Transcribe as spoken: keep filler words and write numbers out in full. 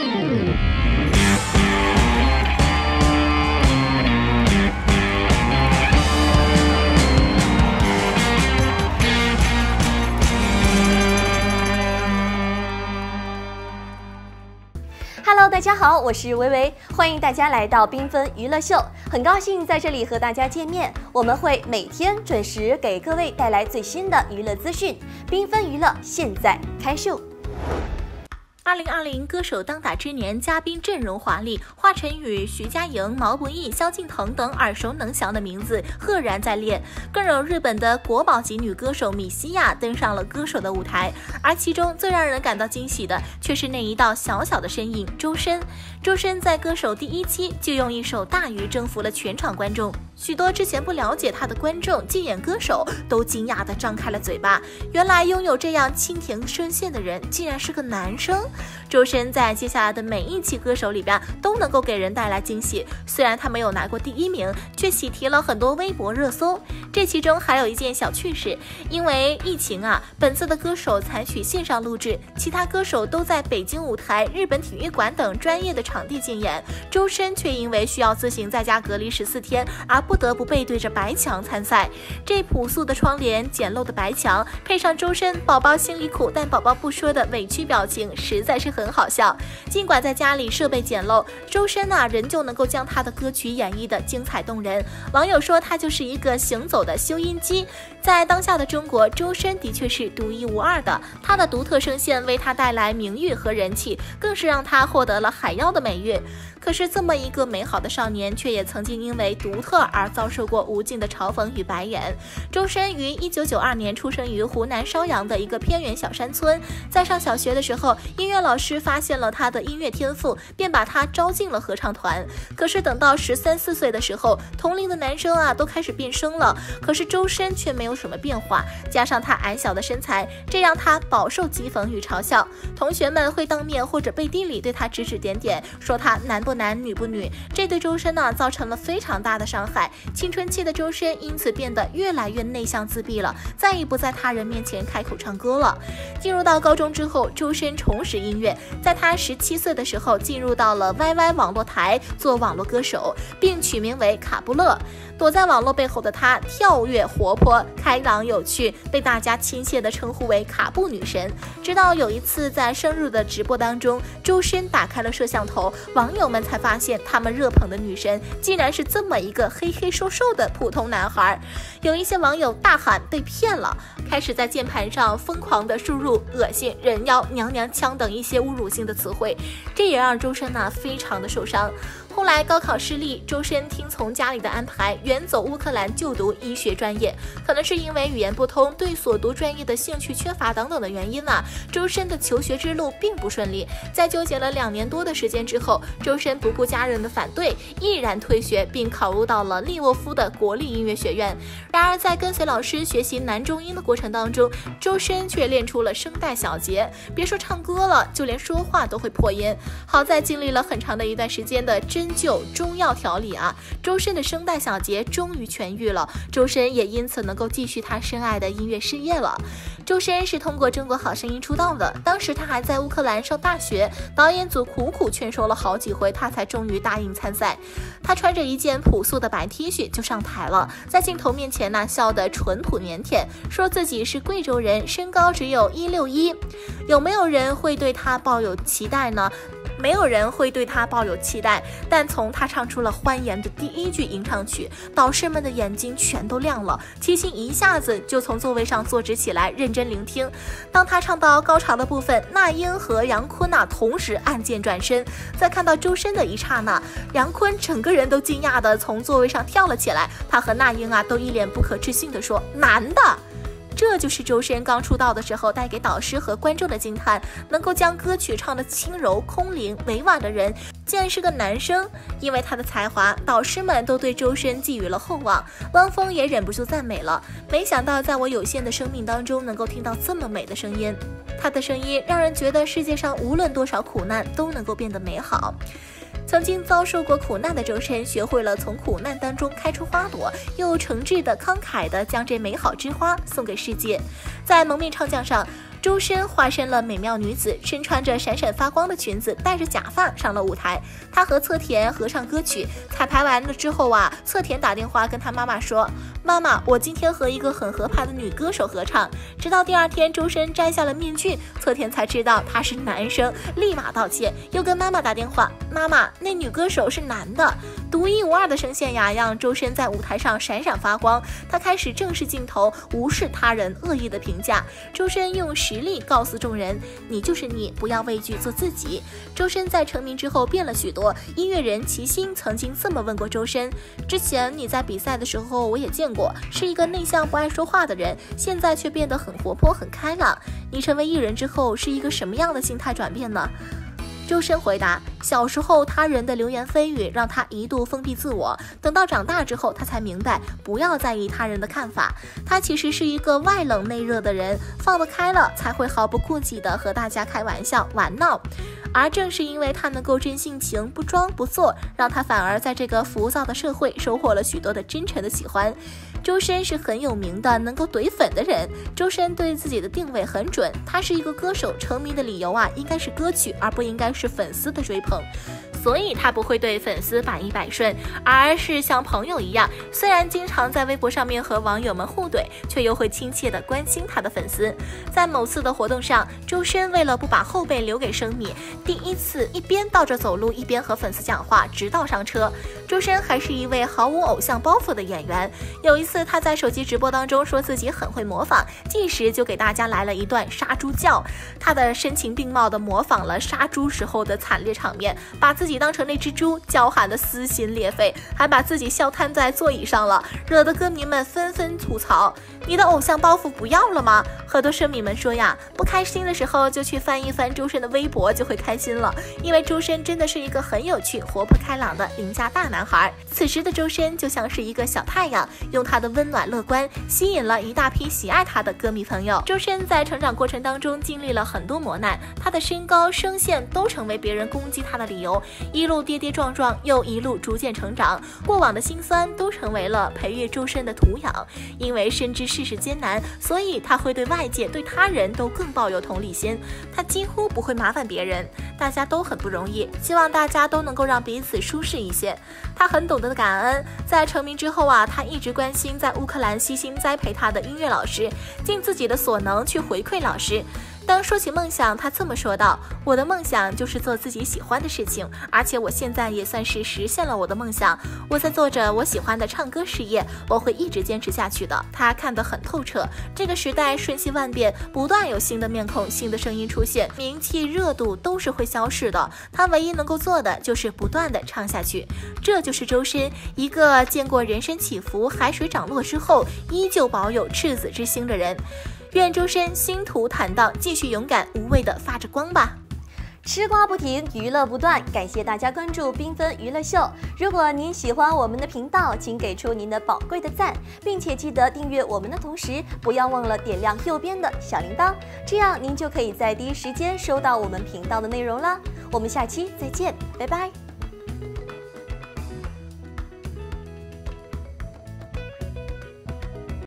Hello， 大家好，我是维维，欢迎大家来到缤纷娱乐秀，很高兴在这里和大家见面。我们会每天准时给各位带来最新的娱乐资讯，缤纷娱乐现在开秀。 二零二零歌手当打之年，嘉宾阵容华丽，华晨宇、徐佳莹、毛不易、萧敬腾等耳熟能详的名字赫然在列，更有日本的国宝级女歌手米西亚登上了歌手的舞台。而其中最让人感到惊喜的，却是那一道小小的身影——周深。周深在歌手第一期就用一首《大鱼》征服了全场观众，许多之前不了解他的观众、竞演歌手都惊讶地张开了嘴巴，原来拥有这样蜻蜓声线的人，竟然是个男生。周深在接下来的每一期歌手里边都能够给人带来惊喜，虽然他没有拿过第一名，却喜提了很多微博热搜。这其中还有一件小趣事，因为疫情啊，本次的歌手采取线上录制，其他歌手都在北京舞台、日本体育馆等专业的场地竞演，周深却因为需要自行在家隔离十四天，而不得不背对着白墙参赛。这朴素的窗帘、简陋的白墙，配上周深宝宝心里苦但宝宝不说的委屈表情，实在是很好笑。尽管在家里设备简陋，周深啊仍旧能够将他的歌曲演绎的精彩动人。网友说他就是一个行走的修音机。在当下的中国，周深的确是独一无二的，他的独特声线为他带来名誉和人气，更是让他获得了海妖的美誉。可是这么一个美好的少年，却也曾经因为独特而遭受过无尽的嘲讽与白眼。周深于一九九二年出生于湖南邵阳的一个偏远小山村，在上小学的时候，音乐老师发现了他的音乐天赋，便把他招进了合唱团。可是等到十三四岁的时候，同龄的男生啊都开始变声了，可是周深却没有什么变化，加上他矮小的身材，这让他饱受讥讽与嘲笑。同学们会当面或者背地里对他指指点点，说他男不男女不女，这对周深呢造成了非常大的伤害。青春期的周深因此变得越来越内向自闭了，再也不在他人面前开口唱歌了。进入到高中之后，周深重拾音乐，在他十七岁的时候进入到了 Y Y 网络台做网络歌手，并取名为卡布勒。躲在网络背后的他跳跃活泼、开朗有趣，被大家亲切地称呼为卡布女神。直到有一次在生日的直播当中，周深打开了摄像头，网友们才发现他们热捧的女神竟然是这么一个黑黑瘦瘦的普通男孩。有一些网友大喊被骗了，开始在键盘上疯狂地输入恶心、人妖、娘娘腔等一些侮辱性的词汇，这也让周深呢非常的受伤。后来高考失利，周深听从家里的安排，远走乌克兰就读医学专业。可能是因为语言不通，对所读专业的兴趣缺乏等等的原因啊，周深的求学之路并不顺利。在纠结了两年多的时间之后，周深不顾家人的反对，毅然退学，并考入到了利沃夫的国立音乐学院。然而在跟随老师学习男中音的过程当中，周深却练出了声带小结，别说唱歌了，就连说话都会破音。好在经历了很长的一段时间的针灸中药调理啊，周深的声带小结终于痊愈了，周深也因此能够继续他深爱的音乐事业了。周深是通过中国好声音出道的，当时他还在乌克兰上大学，导演组苦苦劝说了好几回，他才终于答应参赛。他穿着一件朴素的白 T 恤就上台了，在镜头面前呢笑得淳朴腼腆，说自己是贵州人，身高只有一六一。有没有人会对他抱有期待呢？没有人会对他抱有期待，但从他唱出了欢颜的第一句吟唱曲，导师们的眼睛全都亮了，齐心一下子就从座位上坐直起来，认真聆听。当他唱到高潮的部分，那英和杨坤啊同时按键转身，在看到周深的一刹那，杨坤整个人都惊讶的从座位上跳了起来，他和那英啊都一脸不可置信的说：“男的！”这就是周深刚出道的时候带给导师和观众的惊叹，能够将歌曲唱得轻柔空灵委婉的人竟然是个男生。因为他的才华，导师们都对周深寄予了厚望，汪峰也忍不住赞美了，没想到在我有限的生命当中能够听到这么美的声音。他的声音让人觉得世界上无论多少苦难都能够变得美好。曾经遭受过苦难的周深，学会了从苦难当中开出花朵，又诚挚的慷慨的将这美好之花送给世界。在蒙面唱将上， 周深化身了美妙女子，身穿着闪闪发光的裙子，戴着假发上了舞台。她和侧田合唱歌曲。彩排完了之后啊，侧田打电话跟他妈妈说：“妈妈，我今天和一个很合拍的女歌手合唱。”直到第二天，周深摘下了面具，侧田才知道他是男生，立马道歉，又跟妈妈打电话：“妈妈，那女歌手是男的。”独一无二的声线呀，让周深在舞台上闪闪发光。他开始正视镜头，无视他人恶意的评价。周深用实力告诉众人：“你就是你，不要畏惧做自己。”周深在成名之后变了许多。音乐人齐星曾经这么问过周深：“之前你在比赛的时候，我也见过，是一个内向不爱说话的人，现在却变得很活泼、很开朗。你成为艺人之后，是一个什么样的心态转变呢？”周深回答：“小时候他人的流言蜚语让他一度封闭自我，等到长大之后，他才明白不要在意他人的看法。他其实是一个外冷内热的人，放得开了，才会毫不顾忌地和大家开玩笑玩闹。而正是因为他能够真性情，不装不做，让他反而在这个浮躁的社会收获了许多的真诚的喜欢。”周深是很有名的能够怼粉的人。周深对自己的定位很准，他是一个歌手，成名的理由啊，应该是歌曲，而不应该是粉丝的追捧。所以他不会对粉丝百依百顺，而是像朋友一样，虽然经常在微博上面和网友们互怼，却又会亲切地关心他的粉丝。在某次的活动上，周深为了不把后背留给生米，第一次一边倒着走路，一边和粉丝讲话，直到上车。周深还是一位毫无偶像包袱的演员。有一次他在手机直播当中说自己很会模仿，即时就给大家来了一段杀猪叫。他的声情并茂地模仿了杀猪时候的惨烈场面，把自己当成那只猪，叫喊得撕心裂肺，还把自己笑瘫在座椅上了，惹得歌迷们纷纷吐槽：“你的偶像包袱不要了吗？”很多声迷们说呀，不开心的时候就去翻一翻周深的微博就会开心了，因为周深真的是一个很有趣、活泼开朗的邻家大男孩。此时的周深就像是一个小太阳，用他的温暖乐观吸引了一大批喜爱他的歌迷朋友。周深在成长过程当中经历了很多磨难，他的身高、声线都成为别人攻击他的理由，一路跌跌撞撞，又一路逐渐成长，过往的辛酸都成为了培育周深的土壤。因为深知世事艰难，所以他会对外界、对他人都更抱有同理心，他几乎不会麻烦别人。大家都很不容易，希望大家都能够让彼此舒适一些。他很懂得感恩，在成名之后啊，他一直关心在乌克兰悉心栽培他的音乐老师，尽自己的所能去回馈老师。当说起梦想，他这么说道：“我的梦想就是做自己喜欢的事情，而且我现在也算是实现了我的梦想。我在做着我喜欢的唱歌事业，我会一直坚持下去的。”他看得很透彻，这个时代瞬息万变，不断有新的面孔、新的声音出现，名气、热度都是会消逝的。他唯一能够做的就是不断的唱下去。这就是周深，一个见过人生起伏、海水涨落之后，依旧保有赤子之心的人。愿周深星途坦荡，继续勇敢无畏地发着光吧。 吃瓜不停，娱乐不断，感谢大家关注缤纷娱乐秀。如果您喜欢我们的频道，请给出您的宝贵的赞，并且记得订阅我们的同时，不要忘了点亮右边的小铃铛，这样您就可以在第一时间收到我们频道的内容了。我们下期再见，拜拜。